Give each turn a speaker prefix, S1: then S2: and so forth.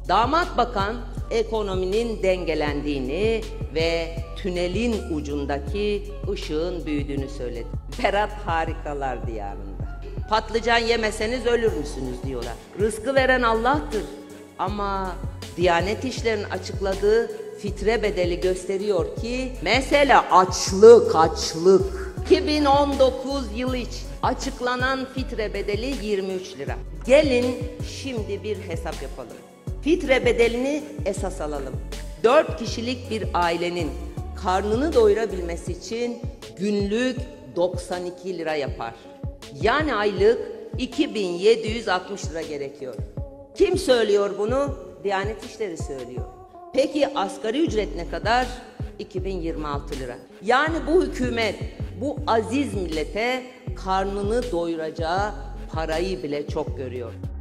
S1: Damat bakan ekonominin dengelendiğini ve tünelin ucundaki ışığın büyüdüğünü söyledi. Berat harikalar diyarında. Patlıcan yemeseniz ölür müsünüz diyorlar. Rızkı veren Allah'tır. Ama Diyanet İşleri'nin açıkladığı fitre bedeli gösteriyor ki mesela açlık. 2019 yılı için açıklanan fitre bedeli 23 lira. Gelin şimdi bir hesap yapalım. Fitre bedelini esas alalım. 4 kişilik bir ailenin karnını doyurabilmesi için günlük 92 lira yapar. Yani aylık 2760 lira gerekiyor. Kim söylüyor bunu? Diyanet İşleri söylüyor. Peki asgari ücret ne kadar? 2026 lira. Yani bu hükümet bu aziz millete karnını doyuracağı parayı bile çok görüyor.